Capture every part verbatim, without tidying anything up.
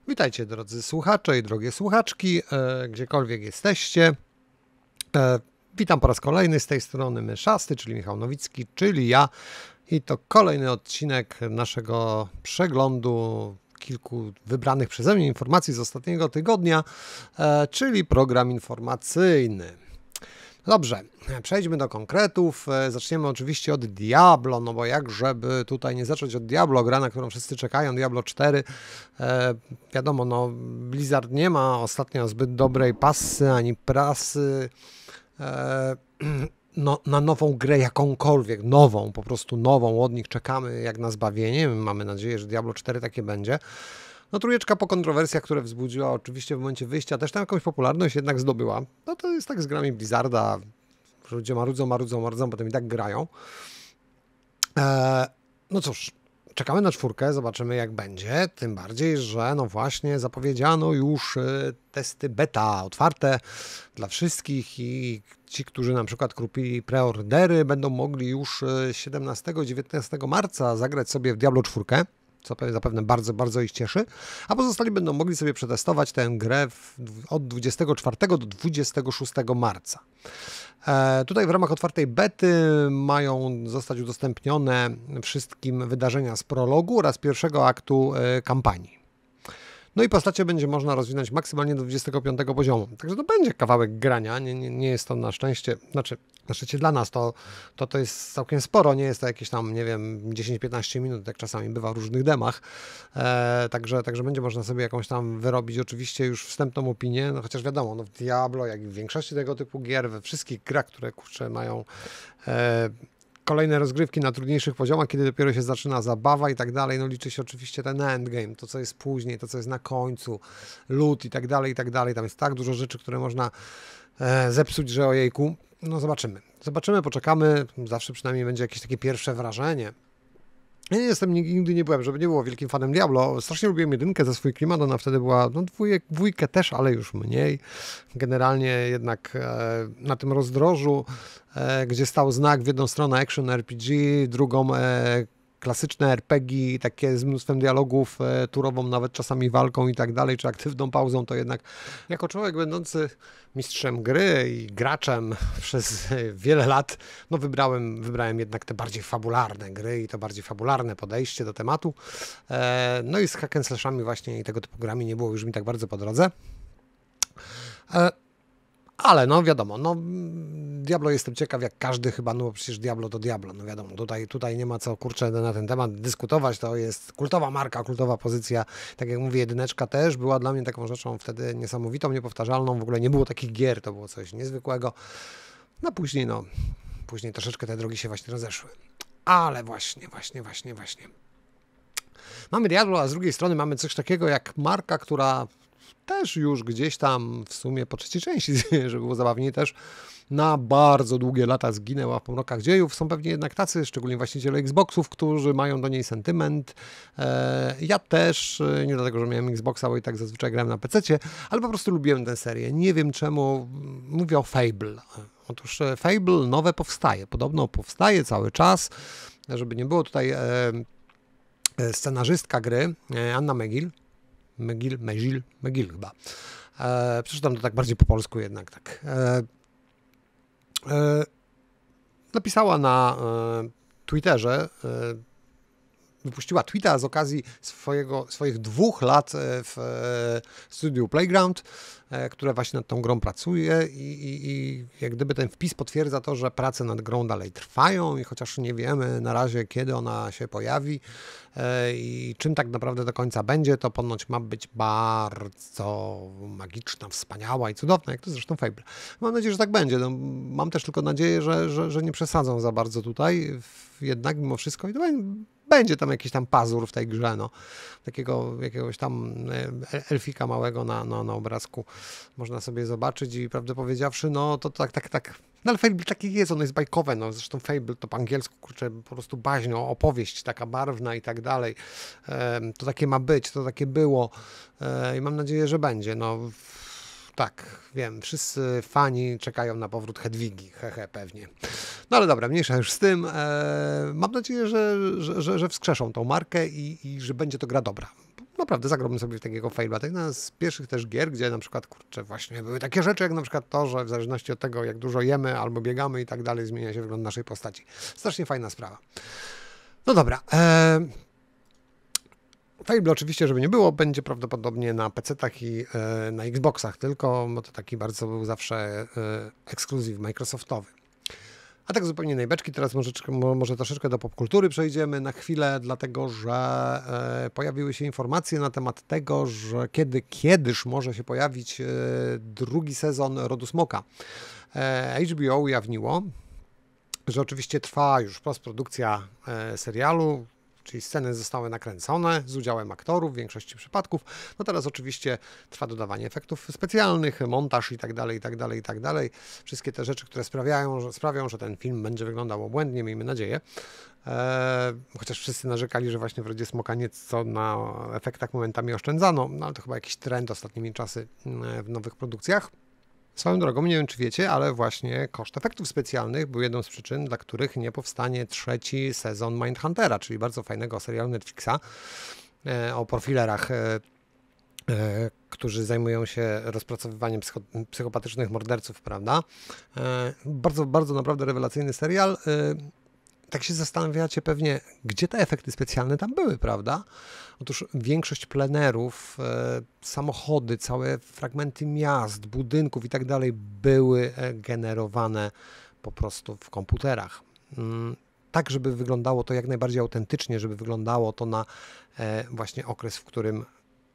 Witajcie drodzy słuchacze i drogie słuchaczki, e, gdziekolwiek jesteście. E, witam po raz kolejny z tej strony Myszasty, czyli Michał Nowicki, czyli ja. I to kolejny odcinek naszego przeglądu kilku wybranych przeze mnie informacji z ostatniego tygodnia, e, czyli program informacyjny. Dobrze, przejdźmy do konkretów. Zaczniemy oczywiście od Diablo, no bo jak żeby tutaj nie zacząć od Diablo, gra, na którą wszyscy czekają, Diablo cztery. E, wiadomo, no Blizzard nie ma ostatnio zbyt dobrej pasy ani prasy e, no, na nową grę jakąkolwiek, nową, po prostu nową, od nich czekamy jak na zbawienie. Mamy nadzieję, że Diablo cztery takie będzie. No trójeczka po kontrowersjach, które wzbudziła oczywiście w momencie wyjścia, też tam jakąś popularność jednak zdobyła. No to jest tak z grami Blizzarda, ludzie marudzą, marudzą, marudzą, potem i tak grają. Eee, no cóż, czekamy na czwórkę, zobaczymy jak będzie, tym bardziej, że no właśnie zapowiedziano już testy beta otwarte dla wszystkich i ci, którzy na przykład kupili preordery, będą mogli już siedemnastego dziewiętnastego marca zagrać sobie w Diablo cztery. Co zapewne bardzo, bardzo ich cieszy, a pozostali będą mogli sobie przetestować tę grę w, od dwudziestego czwartego do dwudziestego szóstego marca. E, tutaj w ramach otwartej bety mają zostać udostępnione wszystkim wydarzenia z prologu oraz pierwszego aktu e, kampanii. No i postacie będzie można rozwinąć maksymalnie do dwudziestego piątego poziomu. Także to będzie kawałek grania, nie, nie, nie jest to na szczęście, znaczy na szczęście dla nas to, to, to jest całkiem sporo, nie jest to jakieś tam, nie wiem, dziesięć piętnaście minut, jak czasami bywa w różnych demach. E, także, także będzie można sobie jakąś tam wyrobić oczywiście już wstępną opinię, no chociaż wiadomo, no w Diablo, jak i w większości tego typu gier, we wszystkich grach, które kurczę mają e, kolejne rozgrywki na trudniejszych poziomach, kiedy dopiero się zaczyna zabawa i tak dalej, no liczy się oczywiście ten endgame, to co jest później, to co jest na końcu, loot i tak dalej, i tak dalej, tam jest tak dużo rzeczy, które można e, zepsuć, że ojejku, no zobaczymy, zobaczymy, poczekamy, zawsze przynajmniej będzie jakieś takie pierwsze wrażenie. Ja nie jestem, nigdy nie byłem, żeby nie było wielkim fanem Diablo, strasznie lubiłem jedynkę za swój klimat, ona wtedy była, no dwójek, dwójkę też, ale już mniej. Generalnie jednak e, na tym rozdrożu, e, gdzie stał znak w jedną stronę action R P G, drugą e, klasyczne R P G, takie z mnóstwem dialogów, e, turową nawet czasami walką i tak dalej, czy aktywną pauzą, to jednak jako człowiek będący mistrzem gry i graczem przez wiele lat, no wybrałem, wybrałem jednak te bardziej fabularne gry i to bardziej fabularne podejście do tematu. E, no i z hack and slashami właśnie i tego typu grami nie było już mi tak bardzo po drodze. E, Ale no wiadomo, no Diablo jestem ciekaw jak każdy chyba, no bo przecież Diablo to Diablo, no wiadomo, tutaj, tutaj nie ma co kurczę na ten temat dyskutować, to jest kultowa marka, kultowa pozycja, tak jak mówię, jedyneczka też była dla mnie taką rzeczą wtedy niesamowitą, niepowtarzalną, w ogóle nie było takich gier, to było coś niezwykłego, no później no, później troszeczkę te drogi się właśnie rozeszły, ale właśnie, właśnie, właśnie, właśnie. Mamy Diablo, a z drugiej strony mamy coś takiego jak marka, która też już gdzieś tam w sumie po trzeciej części, żeby było zabawniej też, na bardzo długie lata zginęła w pomrokach dziejów. Są pewnie jednak tacy, szczególnie właściciele Xboxów, którzy mają do niej sentyment. Ja też, nie dlatego, że miałem Xboxa, bo i tak zazwyczaj grałem na pececie, ale po prostu lubiłem tę serię. Nie wiem czemu, mówię o Fable. Otóż Fable nowe powstaje, podobno powstaje cały czas, żeby nie było tutaj scenarzystka gry, Anna Megill, Megil, Megil, Megil chyba. E, przeczytam to tak bardziej po polsku jednak tak. E, e, napisała na e, Twitterze, e, wypuściła tweeta z okazji swojego, swoich dwóch lat w e, studiu Playground, e, które właśnie nad tą grą pracuje i, i, i jak gdyby ten wpis potwierdza to, że prace nad grą dalej trwają i chociaż nie wiemy na razie kiedy ona się pojawi, i czym tak naprawdę do końca będzie, to ponoć ma być bardzo magiczna, wspaniała i cudowna, jak to zresztą Fable. Mam nadzieję, że tak będzie. No, mam też tylko nadzieję, że, że, że nie przesadzą za bardzo tutaj, jednak mimo wszystko i to będzie tam jakiś tam pazur w tej grze, no. Takiego jakiegoś tam elfika małego na, na, na obrazku można sobie zobaczyć i prawdę powiedziawszy, no to tak, tak, tak. No ale Fable taki jest, ono jest bajkowe, no zresztą Fable to po angielsku, kurczę, po prostu baźno, opowieść taka barwna i tak dalej. To takie ma być, to takie było i mam nadzieję, że będzie, no tak, wiem, wszyscy fani czekają na powrót Hedwigi, hehe, pewnie. No ale dobra, mniejsza już z tym, mam nadzieję, że, że, że, że wskrzeszą tą markę i, i że będzie to gra dobra. naprawdę zagrałbym sobie w takiego Fable'a. To jedna z pierwszych też gier, gdzie na przykład, kurczę, właśnie były takie rzeczy, jak na przykład to, że w zależności od tego, jak dużo jemy albo biegamy i tak dalej, zmienia się wygląd naszej postaci. Strasznie fajna sprawa. No dobra. E... Fable oczywiście, żeby nie było, będzie prawdopodobnie na pecetach i e, na Xboxach tylko, bo to taki bardzo był zawsze e, ekskluzyw Microsoftowy. A tak zupełnie najbeczki, teraz może, może troszeczkę do popkultury przejdziemy na chwilę, dlatego że e, pojawiły się informacje na temat tego, że kiedy, kiedyż może się pojawić e, drugi sezon Rodu Smoka. E, H B O ujawniło, że oczywiście trwa już postprodukcja e, serialu, czyli sceny zostały nakręcone z udziałem aktorów w większości przypadków. No teraz oczywiście trwa dodawanie efektów specjalnych, montaż i tak dalej, i tak dalej, i tak dalej. Wszystkie te rzeczy, które sprawiają, że, sprawią, że ten film będzie wyglądał obłędnie, miejmy nadzieję. Eee, chociaż wszyscy narzekali, że właśnie w Rodzie Smoka nieco na efektach momentami oszczędzano, no ale to chyba jakiś trend ostatnimi czasy w nowych produkcjach. Swoją drogą, nie wiem czy wiecie, ale właśnie koszt efektów specjalnych był jedną z przyczyn, dla których nie powstanie trzeci sezon Mindhuntera, czyli bardzo fajnego serialu Netflixa e, o profilerach, e, e, którzy zajmują się rozpracowywaniem psycho, psychopatycznych morderców, prawda? E, bardzo, bardzo naprawdę rewelacyjny serial. E, tak się zastanawiacie pewnie, gdzie te efekty specjalne tam były, prawda? Otóż większość plenerów, e, samochody, całe fragmenty miast, budynków i tak dalej były generowane po prostu w komputerach. Mm, tak, żeby wyglądało to jak najbardziej autentycznie, żeby wyglądało to na e, właśnie okres, w którym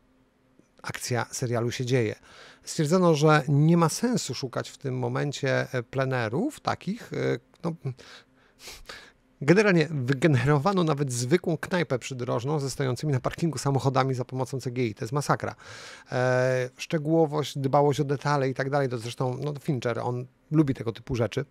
akcja serialu się dzieje. Stwierdzono, że nie ma sensu szukać w tym momencie plenerów takich, e, no, generalnie wygenerowano nawet zwykłą knajpę przydrożną ze stojącymi na parkingu samochodami za pomocą C G I. To jest masakra. E, szczegółowość, dbałość o detale i tak dalej. To zresztą no, Fincher, on lubi tego typu rzeczy.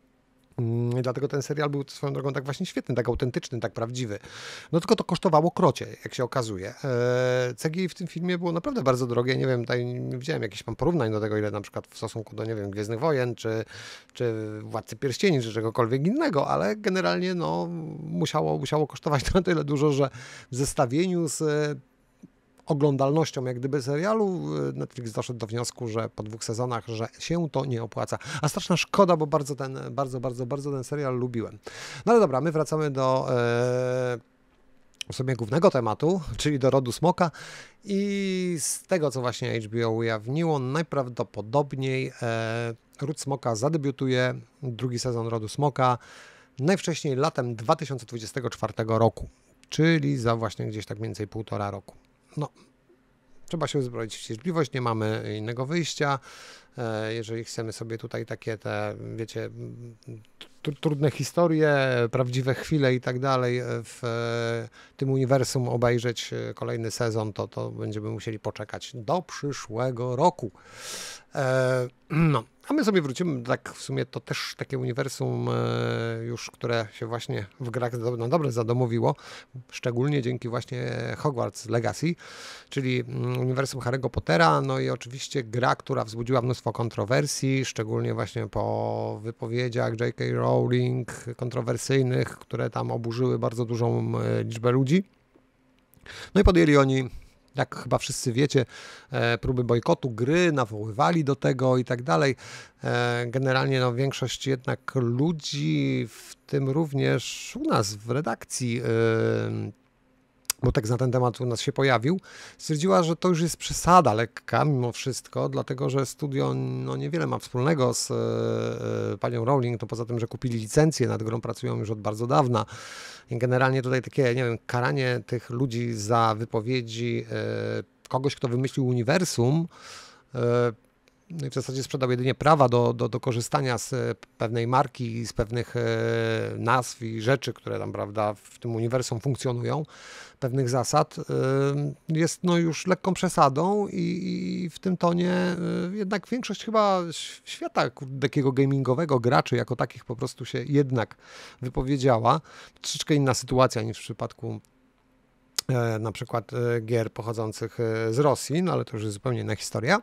I dlatego ten serial był swoją drogą tak właśnie świetny, tak autentyczny, tak prawdziwy. No tylko to kosztowało krocie, jak się okazuje. C G I w tym filmie było naprawdę bardzo drogie. Nie wiem, tutaj nie widziałem jakichś tam porównań do tego, ile na przykład w stosunku do, nie wiem, Gwiezdnych Wojen, czy, czy Władcy Pierścieni, czy czegokolwiek innego, ale generalnie no, musiało, musiało kosztować na tyle dużo, że w zestawieniu z oglądalnością jak gdyby serialu Netflix doszedł do wniosku, że po dwóch sezonach, że się to nie opłaca. A straszna szkoda, bo bardzo ten, bardzo, bardzo, bardzo ten serial lubiłem. No ale dobra, my wracamy do e, sobie głównego tematu, czyli do Rodu Smoka i z tego, co właśnie H B O ujawniło, najprawdopodobniej e, Ród Smoka zadebiutuje, drugi sezon Rodu Smoka, najwcześniej latem dwa tysiące dwudziestego czwartego roku, czyli za właśnie gdzieś tak mniej więcej półtora roku. No, trzeba się uzbroić w cierpliwość, nie mamy innego wyjścia. Jeżeli chcemy sobie tutaj takie te, wiecie, trudne historie, prawdziwe chwile i tak dalej w tym uniwersum obejrzeć kolejny sezon, to, to będziemy musieli poczekać do przyszłego roku. No, a my sobie wrócimy, tak w sumie to też takie uniwersum już, które się właśnie w grach na dobre zadomowiło, szczególnie dzięki właśnie Hogwarts Legacy, czyli uniwersum Harry'ego Pottera, no i oczywiście gra, która wzbudziła mnóstwo kontrowersji, szczególnie właśnie po wypowiedziach J K Rowling kontrowersyjnych, które tam oburzyły bardzo dużą liczbę ludzi. No i podjęli oni, jak chyba wszyscy wiecie, próby bojkotu gry, nawoływali do tego i tak dalej. Generalnie no, większość jednak ludzi, w tym również u nas w redakcji, bo tekst na ten temat u nas się pojawił, stwierdziła, że to już jest przesada lekka mimo wszystko, dlatego że studio no, niewiele ma wspólnego z e, panią Rowling, to poza tym, że kupili licencję, nad grą pracują już od bardzo dawna. I generalnie tutaj takie, nie wiem, karanie tych ludzi za wypowiedzi e, kogoś, kto wymyślił uniwersum, e, no i w zasadzie sprzedał jedynie prawa do, do, do korzystania z pewnej marki, z pewnych e, nazw i rzeczy, które tam, prawda, w tym uniwersum funkcjonują, pewnych zasad, e, jest no już lekką przesadą i, i w tym tonie e, jednak większość chyba świata takiego gamingowego, graczy jako takich po prostu się jednak wypowiedziała. Troszeczkę inna sytuacja niż w przypadku e, na przykład e, gier pochodzących e, z Rosji, no ale to już jest zupełnie inna historia.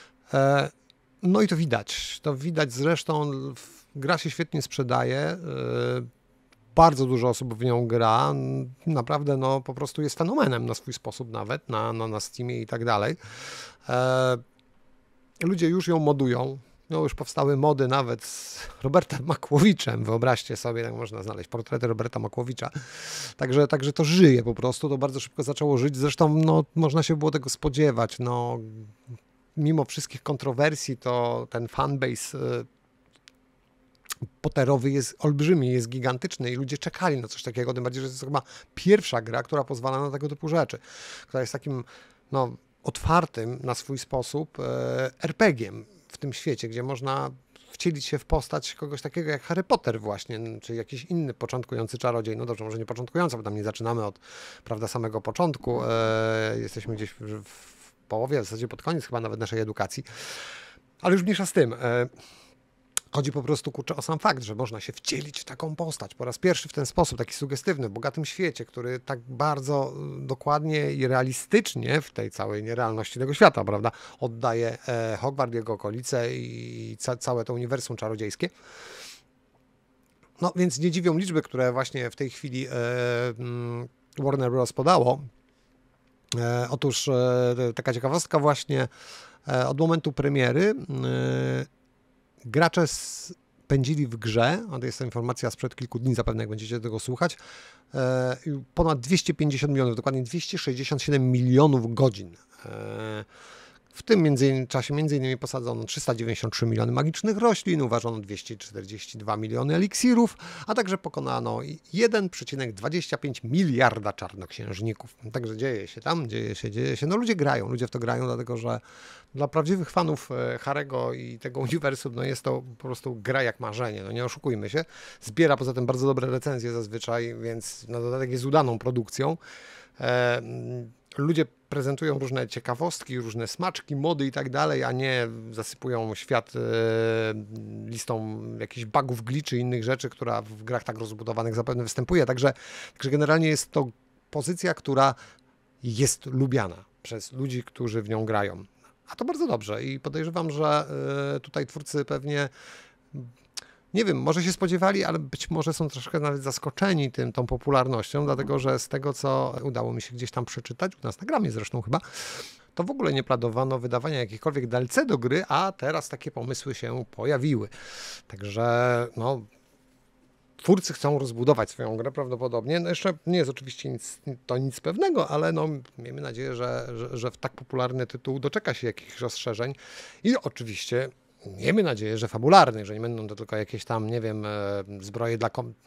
No i to widać, to widać zresztą, gra się świetnie sprzedaje, bardzo dużo osób w nią gra, naprawdę no po prostu jest fenomenem na swój sposób nawet, na, na, na Steamie i tak dalej. E, ludzie już ją modują, no już powstały mody nawet z Robertem Makłowiczem, wyobraźcie sobie, tak można znaleźć portrety Roberta Makłowicza, także, także to żyje po prostu, to bardzo szybko zaczęło żyć, zresztą no, można się było tego spodziewać, no mimo wszystkich kontrowersji to ten fanbase Potterowy jest olbrzymi, jest gigantyczny i ludzie czekali na coś takiego, tym bardziej, że to jest chyba pierwsza gra, która pozwala na tego typu rzeczy, która jest takim no, otwartym na swój sposób e, er pe giem w tym świecie, gdzie można wcielić się w postać kogoś takiego jak Harry Potter właśnie, czy jakiś inny początkujący czarodziej, no dobrze, może nie początkujący, bo tam nie zaczynamy od, prawda, samego początku, e, jesteśmy gdzieś w, w połowie, w zasadzie pod koniec chyba nawet naszej edukacji, ale już mniejsza z tym. E, Chodzi po prostu, kurczę, o sam fakt, że można się wcielić w taką postać po raz pierwszy w ten sposób, taki sugesywny, w bogatym świecie, który tak bardzo dokładnie i realistycznie w tej całej nierealności tego świata, prawda, oddaje e, Hogwart, jego okolice i ca całe to uniwersum czarodziejskie. No więc nie dziwią liczby, które właśnie w tej chwili e, Warner Bros. Podało. E, otóż e, taka ciekawostka właśnie e, od momentu premiery e, gracze spędzili w grze, a to jest ta informacja sprzed kilku dni, zapewne jak będziecie tego słuchać, ponad dwieście pięćdziesiąt milionów, dokładnie dwieście sześćdziesiąt siedem milionów godzin. W tym między, czasie między innymi posadzono trzysta dziewięćdziesiąt trzy miliony magicznych roślin, uważono dwieście czterdzieści dwa miliony eliksirów, a także pokonano jeden przecinek dwadzieścia pięć miliarda czarnoksiężników. Także dzieje się tam, dzieje się, dzieje się. No ludzie grają, ludzie w to grają, dlatego że dla prawdziwych fanów Harry'ego i tego uniwersum, no jest to po prostu gra jak marzenie, no nie oszukujmy się. Zbiera poza tym bardzo dobre recenzje zazwyczaj, więc na dodatek jest udaną produkcją. E, ludzie prezentują różne ciekawostki, różne smaczki, mody i tak dalej, a nie zasypują świat e, listą jakichś bugów, glitchy i innych rzeczy, która w grach tak rozbudowanych zapewne występuje. Także, także generalnie jest to pozycja, która jest lubiana przez ludzi, którzy w nią grają. A to bardzo dobrze i podejrzewam, że y, tutaj twórcy pewnie, nie wiem, może się spodziewali, ale być może są troszkę nawet zaskoczeni tym, tą popularnością, dlatego że z tego, co udało mi się gdzieś tam przeczytać, u nas na Gramie zresztą chyba, to w ogóle nie planowano wydawania jakichkolwiek D L C do gry, a teraz takie pomysły się pojawiły. Także no... Twórcy chcą rozbudować swoją grę prawdopodobnie. No jeszcze nie jest oczywiście nic, to nic pewnego, ale no, miejmy nadzieję, że, że, że w tak popularny tytuł doczeka się jakichś rozszerzeń i oczywiście miejmy nadzieję, że fabularnych, że nie będą to tylko jakieś tam, nie wiem, zbroje dla kom...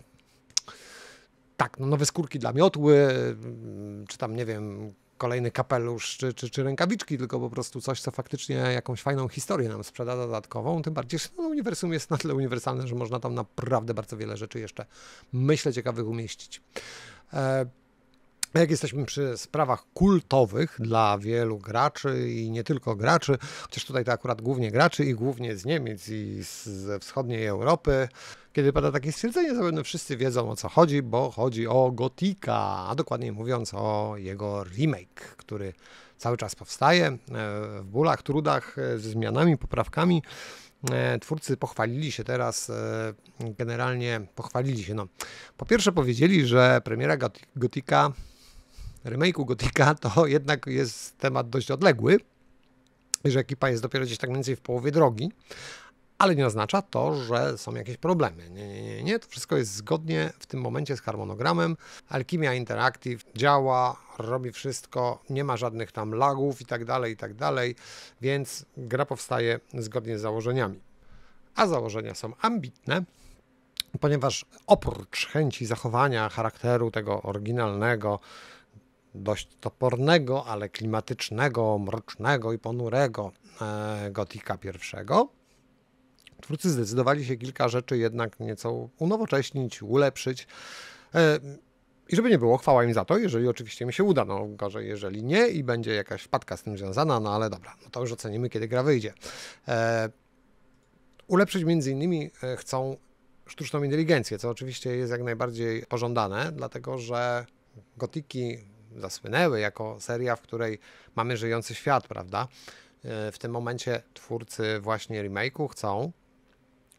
tak, no nowe skórki dla miotły, czy tam, nie wiem, kolejny kapelusz czy, czy, czy rękawiczki, tylko po prostu coś, co faktycznie jakąś fajną historię nam sprzeda dodatkową, tym bardziej, że no, uniwersum jest na tyle uniwersalne, że można tam naprawdę bardzo wiele rzeczy jeszcze, myślę, ciekawych umieścić. E, jak jesteśmy przy sprawach kultowych dla wielu graczy i nie tylko graczy, chociaż tutaj to akurat głównie graczy i głównie z Niemiec i z, ze wschodniej Europy, kiedy pada takie stwierdzenie, zapewne wszyscy wiedzą, o co chodzi, bo chodzi o Gothica, a dokładniej mówiąc o jego remake, który cały czas powstaje w bólach, trudach, ze zmianami, poprawkami. Twórcy pochwalili się teraz, generalnie pochwalili się, no po pierwsze powiedzieli, że premiera Gothica, remake'u Gothica to jednak jest temat dość odległy, że ekipa jest dopiero gdzieś tak mniej więcej w połowie drogi, ale nie oznacza to, że są jakieś problemy. Nie, nie, nie, nie. To wszystko jest zgodnie w tym momencie z harmonogramem. Alchimia Interactive działa, robi wszystko, nie ma żadnych tam lagów i tak dalej, i tak dalej, więc gra powstaje zgodnie z założeniami. A założenia są ambitne, ponieważ oprócz chęci zachowania charakteru tego oryginalnego, dość topornego, ale klimatycznego, mrocznego i ponurego e, Gothica pierwszego, twórcy zdecydowali się kilka rzeczy jednak nieco unowocześnić, ulepszyć. E, I żeby nie było, chwała im za to, jeżeli oczywiście mi się uda, no gorzej jeżeli nie i będzie jakaś wpadka z tym związana, no ale dobra, no to już ocenimy, kiedy gra wyjdzie. E, ulepszyć między innymi chcą sztuczną inteligencję, co oczywiście jest jak najbardziej pożądane, dlatego że Gothiki zasłynęły jako seria, w której mamy żyjący świat, prawda? W tym momencie twórcy właśnie remake'u chcą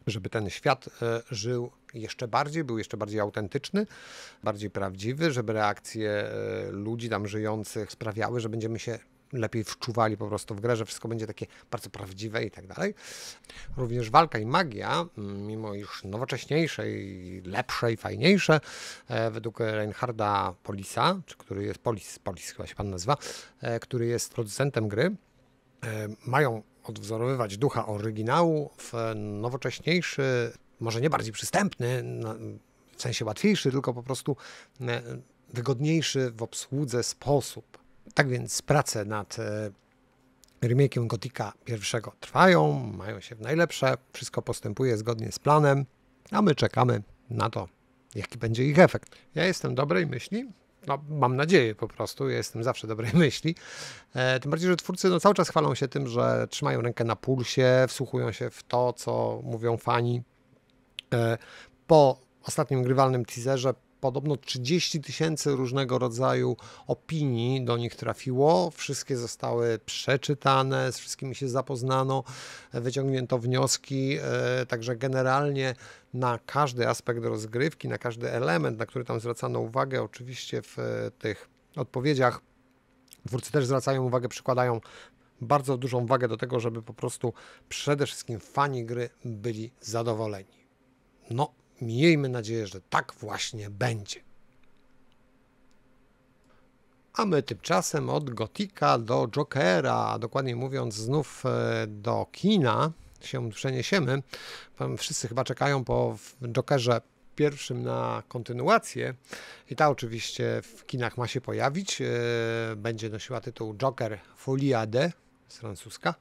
żeby ten świat żył jeszcze bardziej, był jeszcze bardziej autentyczny, bardziej prawdziwy, żeby reakcje ludzi tam żyjących sprawiały, że będziemy się lepiej wczuwali po prostu w grę, że wszystko będzie takie bardzo prawdziwe i tak dalej. Również walka i magia, mimo już nowocześniejszej, lepszej, fajniejsze, według Reinharda Polisa, czy który jest Polis, Polis chyba się pan nazywa, który jest producentem gry, mają odwzorowywać ducha oryginału w nowocześniejszy, może nie bardziej przystępny, w sensie łatwiejszy, tylko po prostu wygodniejszy w obsłudze sposób. Tak więc prace nad remake'iem Gotika pierwszego trwają, mają się w najlepsze, wszystko postępuje zgodnie z planem, a my czekamy na to, jaki będzie ich efekt. Ja jestem dobrej myśli, no mam nadzieję po prostu, ja jestem zawsze dobrej myśli, e, tym bardziej, że twórcy no, cały czas chwalą się tym, że trzymają rękę na pulsie, wsłuchują się w to, co mówią fani. E, po ostatnim grywalnym teaserze podobno trzydzieści tysięcy różnego rodzaju opinii do nich trafiło. Wszystkie zostały przeczytane, z wszystkimi się zapoznano, wyciągnięto wnioski, także generalnie na każdy aspekt rozgrywki, na każdy element, na który tam zwracano uwagę, oczywiście w tych odpowiedziach twórcy też zwracają uwagę, przykładają bardzo dużą wagę do tego, żeby po prostu przede wszystkim fani gry byli zadowoleni. No, miejmy nadzieję, że tak właśnie będzie. A my tymczasem od Gotika do Jokera, a dokładniej mówiąc znów do kina się przeniesiemy. Wszyscy chyba czekają po Jokerze pierwszym na kontynuację i ta oczywiście w kinach ma się pojawić. Będzie nosiła tytuł Joker Folie de z francuska.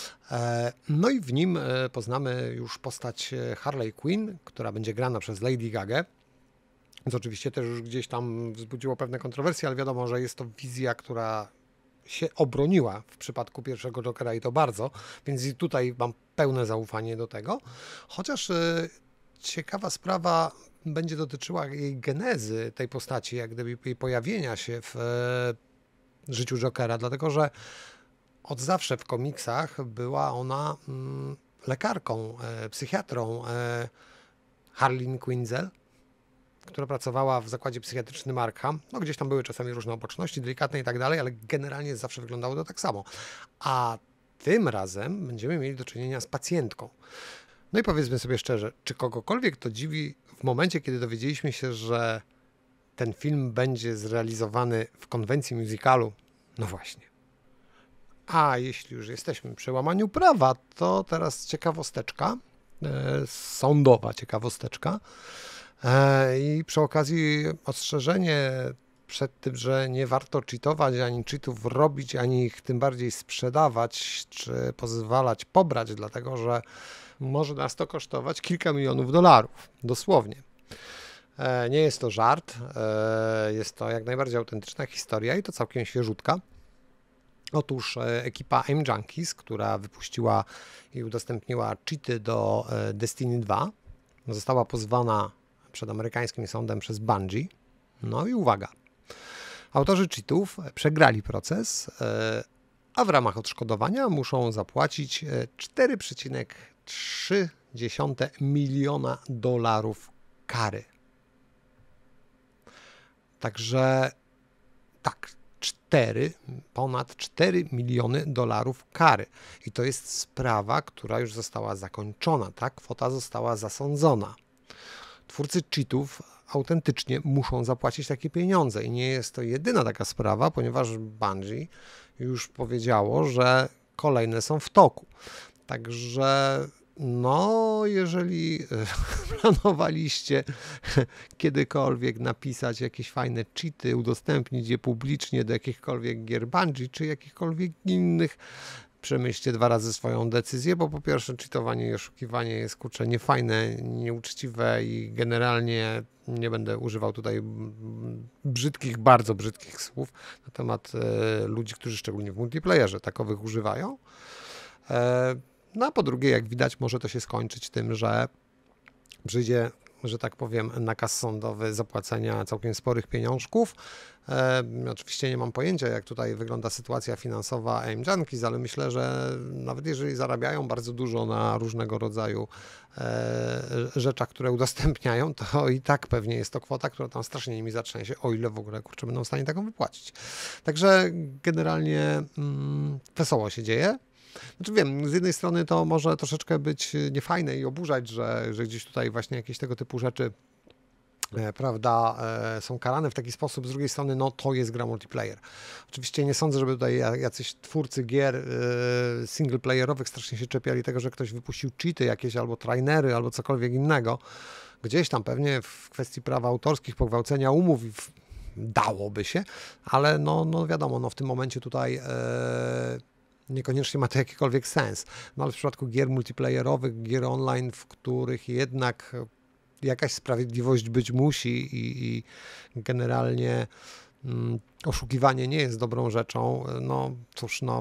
No i w nim poznamy już postać Harley Quinn, która będzie grana przez Lady Gagę. Więc oczywiście też już gdzieś tam wzbudziło pewne kontrowersje, ale wiadomo, że jest to wizja, która się obroniła w przypadku pierwszego Jokera i to bardzo, więc i tutaj mam pełne zaufanie do tego. Chociaż ciekawa sprawa będzie dotyczyła jej genezy tej postaci, jak gdyby jej pojawienia się w życiu Jokera, dlatego że od zawsze w komiksach była ona mm, lekarką, e, psychiatrą e, Harley Quinzel, która pracowała w zakładzie psychiatrycznym Arkham. No gdzieś tam były czasami różne opatrzności, delikatne i tak dalej, ale generalnie zawsze wyglądało to tak samo. A tym razem będziemy mieli do czynienia z pacjentką. No i powiedzmy sobie szczerze, czy kogokolwiek to dziwi w momencie, kiedy dowiedzieliśmy się, że ten film będzie zrealizowany w konwencji musicalu? No właśnie. A jeśli już jesteśmy przy łamaniu prawa, to teraz ciekawosteczka, e, sądowa ciekawosteczka. E, I przy okazji ostrzeżenie przed tym, że nie warto cheatować, ani cheatów robić, ani ich tym bardziej sprzedawać, czy pozwalać pobrać, dlatego że może nas to kosztować kilka milionów dolarów, dosłownie. E, nie jest to żart, e, jest to jak najbardziej autentyczna historia i to całkiem świeżutka. Otóż ekipa Aim Junkies, która wypuściła i udostępniła cheaty do Destiny dwa, została pozwana przed amerykańskim sądem przez Bungie. No i uwaga, autorzy cheatów przegrali proces, a w ramach odszkodowania muszą zapłacić cztery przecinek trzy miliona dolarów kary. Także tak, cztery, ponad cztery miliony dolarów kary. I to jest sprawa, która już została zakończona. Ta kwota została zasądzona. Twórcy cheatów autentycznie muszą zapłacić takie pieniądze. I nie jest to jedyna taka sprawa, ponieważ Bungie już powiedziało, że kolejne są w toku. Także no, jeżeli planowaliście kiedykolwiek napisać jakieś fajne cheaty, udostępnić je publicznie do jakichkolwiek gier Bungie, czy jakichkolwiek innych, przemyślcie dwa razy swoją decyzję, bo po pierwsze cheatowanie i oszukiwanie jest kurczę niefajne, nieuczciwe i generalnie nie będę używał tutaj brzydkich, bardzo brzydkich słów na temat e, ludzi, którzy szczególnie w multiplayerze takowych używają. E, No a po drugie, jak widać, może to się skończyć tym, że przyjdzie że tak powiem, nakaz sądowy zapłacenia całkiem sporych pieniążków. E, oczywiście nie mam pojęcia, jak tutaj wygląda sytuacja finansowa Aim Junkies, ale myślę, że nawet jeżeli zarabiają bardzo dużo na różnego rodzaju e, rzeczach, które udostępniają, to i tak pewnie jest to kwota, która tam strasznie nimi zatrzęsie, o ile w ogóle, kurczę, będą w stanie taką wypłacić. Także generalnie mm, wesoło się dzieje. Znaczy wiem, z jednej strony to może troszeczkę być niefajne i oburzać, że, że gdzieś tutaj właśnie jakieś tego typu rzeczy e, prawda, e, są karane w taki sposób, z drugiej strony no to jest gra multiplayer. Oczywiście nie sądzę, żeby tutaj jacyś twórcy gier e, singleplayerowych strasznie się czepiali tego, że ktoś wypuścił cheaty jakieś albo trainery, albo cokolwiek innego. Gdzieś tam pewnie w kwestii praw autorskich, pogwałcenia umów w, dałoby się, ale no, no wiadomo, no w tym momencie tutaj e, niekoniecznie ma to jakikolwiek sens. No ale w przypadku gier multiplayerowych, gier online, w których jednak jakaś sprawiedliwość być musi i, i generalnie mm, oszukiwanie nie jest dobrą rzeczą, no cóż, no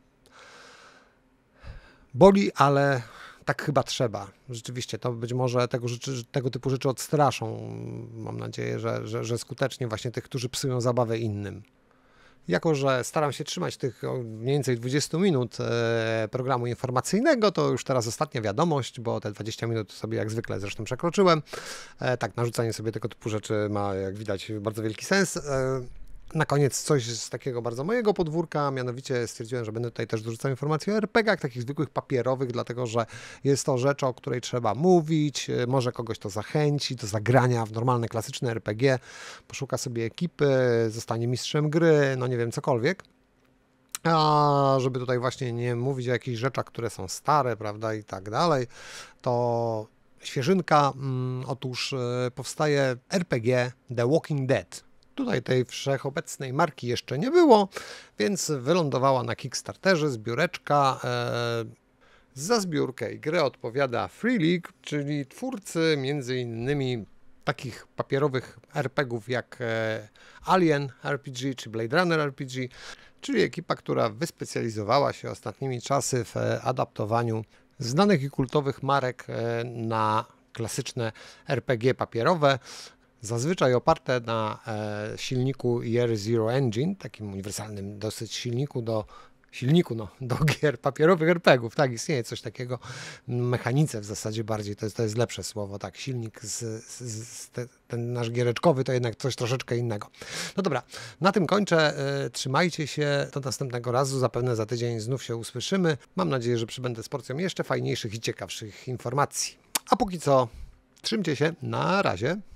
boli, ale tak chyba trzeba. Rzeczywiście to być może tego, rzeczy, tego typu rzeczy odstraszą. Mam nadzieję, że, że, że skutecznie właśnie tych, którzy psują zabawę innym. Jako że staram się trzymać tych mniej więcej dwudziestu minut programu informacyjnego, to już teraz ostatnia wiadomość, bo te dwadzieścia minut sobie jak zwykle zresztą przekroczyłem. Tak, narzucanie sobie tego typu rzeczy ma, jak widać, bardzo wielki sens. Na koniec coś z takiego bardzo mojego podwórka, mianowicie stwierdziłem, że będę tutaj też dorzucał informacje o er pe gie ach, takich zwykłych papierowych, dlatego że jest to rzecz, o której trzeba mówić, może kogoś to zachęci do zagrania w normalne, klasyczne er pe gie, poszuka sobie ekipy, zostanie mistrzem gry, no nie wiem, cokolwiek. A żeby tutaj właśnie nie mówić o jakichś rzeczach, które są stare, prawda, i tak dalej, to świeżynka, mm, otóż powstaje er pe gie The Walking Dead. Tutaj tej wszechobecnej marki jeszcze nie było, więc wylądowała na Kickstarterze zbióreczka. E, za zbiórkę i grę odpowiada Free League, czyli twórcy między innymi takich papierowych er pe gie ów jak e, Alien er pe gie czy Blade Runner er pe gie, czyli ekipa, która wyspecjalizowała się ostatnimi czasy w e, adaptowaniu znanych i kultowych marek e, na klasyczne er pe gie papierowe. Zazwyczaj oparte na e, silniku Year Zero Engine, takim uniwersalnym dosyć silniku do silniku no, do gier papierowych er pe gie ów. Tak, istnieje coś takiego, mechanice w zasadzie bardziej, to jest, to jest lepsze słowo, tak, silnik, z, z, z te, ten nasz giereczkowy to jednak coś troszeczkę innego. No dobra, na tym kończę, e, trzymajcie się, do następnego razu, zapewne za tydzień znów się usłyszymy. Mam nadzieję, że przybędę z porcją jeszcze fajniejszych i ciekawszych informacji. A póki co, trzymcie się, na razie.